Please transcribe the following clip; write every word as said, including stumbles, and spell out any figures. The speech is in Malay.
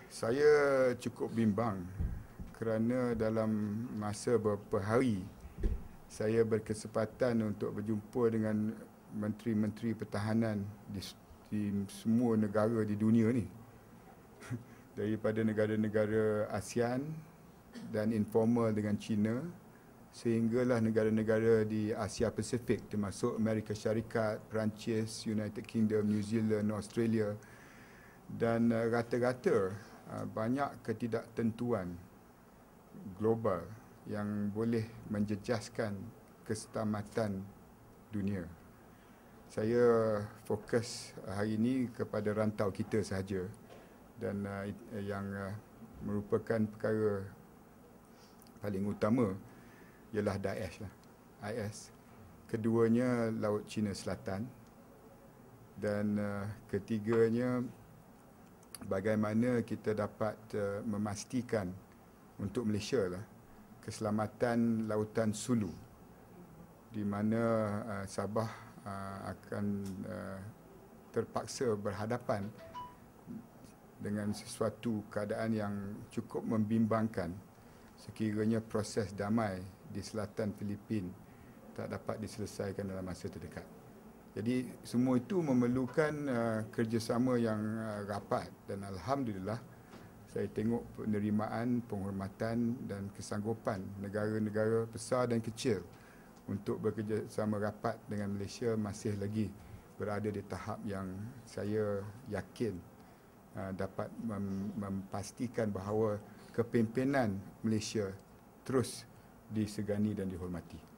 Saya cukup bimbang kerana dalam masa beberapa hari saya berkesempatan untuk berjumpa dengan menteri-menteri pertahanan di, di semua negara di dunia ni. Daripada negara-negara ASEAN dan informal dengan China sehinggalah negara-negara di Asia Pasifik termasuk Amerika Syarikat, Perancis, United Kingdom, New Zealand, Australia, dan uh, rata-rata uh, banyak ketidaktentuan global yang boleh menjejaskan keselamatan dunia. Saya fokus hari ini kepada rantau kita sahaja dan uh, yang uh, merupakan perkara paling utama ialah Daesh lah, I S. Keduanya Laut Cina Selatan dan uh, ketiganya bagaimana kita dapat uh, memastikan untuk Malaysia lah keselamatan lautan Sulu di mana uh, Sabah uh, akan uh, terpaksa berhadapan dengan sesuatu keadaan yang cukup membimbangkan sekiranya proses damai di selatan Filipin tak dapat diselesaikan dalam masa terdekat. Jadi semua itu memerlukan uh, kerjasama yang uh, rapat dan alhamdulillah saya tengok penerimaan, penghormatan dan kesanggupan negara-negara besar dan kecil untuk bekerjasama rapat dengan Malaysia masih lagi berada di tahap yang saya yakin uh, dapat mem memastikan bahawa kepimpinan Malaysia terus disegani dan dihormati.